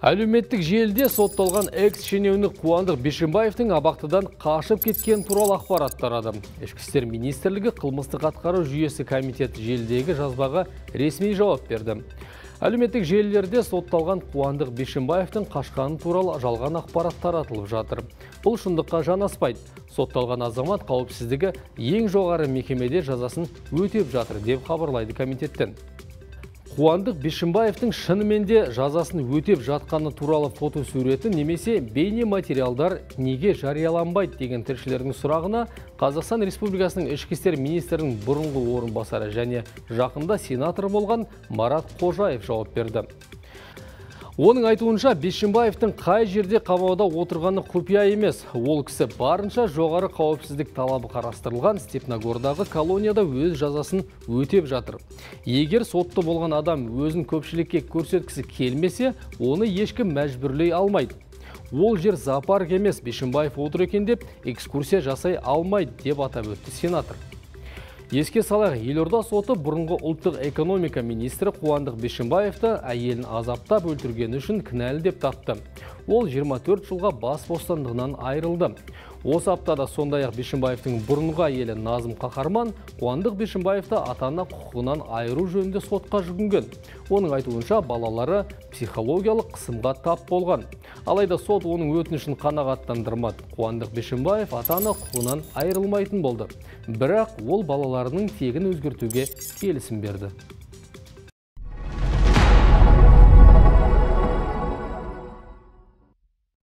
Әлеуметтік желіде сотталған экс-шенеунік Қуандық Бишімбаевтың абақтыдан қашып кеткен туралы ақпарат тарады. Ішкі істер министрлігі қылмыстық атқару жүйесі комитеті желідегі жазбаға ресми жауап берді. Әлеуметтік желілерде сотталған Қуандық Бишімбаевтың қашқаны туралы жалған ақпарат таратылып жатыр. Бұл шындыққа жанаспайды. Сотталған азамат қауіпсіздігі ең жоғары мекемеде жазасын өтеп жатыр деп хабарлайды комитеттен. Қуандық Бишімбаевтың шынымен де жазасын өтеп жатқаны туралы фотосуреті немесе бейне материалдар неге жарияланбайды деген тілшілердің сұрағына Қазақстан Республикасының ішкі істер министрінің бұрынғы орынбасары және жақында сенатор болған Марат Қожаев жауап берді. Оның айтуынша Бишімбаевтың қай жерде қамауда отырғаны құпия емес. Ол кісі барынша жоғары қауіпсіздік талабы қарастырылған Степногордағы колонияда өз жазасын өтеп жатыр. Егер сотты болған адам өзін көпшілікке көрсеткісі келмесе, оны ешкім мәжбүрлей алмайды. Ол жер зоопарк емес, Бишімбаев отыр екен деп экскурсия жасай алмайды деп атап өтті сенатор. Еске салайық, елорда соты бұрынғы ұлттық экономика министрі Қуандық Бишімбаевты әйелін азаптап өлтіргені үшін кінәлі деп тапты. Ол 24 жылға бас бостандығынан айырылды. Осы аптада сондай-ақ Бишімбаевтың бұрынғы әйелі Назым Қахарман Қуандық Бишімбаевты ата-ана құқығынан айыру жөнінде сотқа жүгінген. Оның айтуынша балалары психологиялық қысымға тап болған. Алайда сот оның өтінішін қанағаттандырмады. Қуандық Бишімбаев ата-ана құқығынан айырылмайтын болды. Бірақ ол балаларының тегін өзгертуге келісім берді.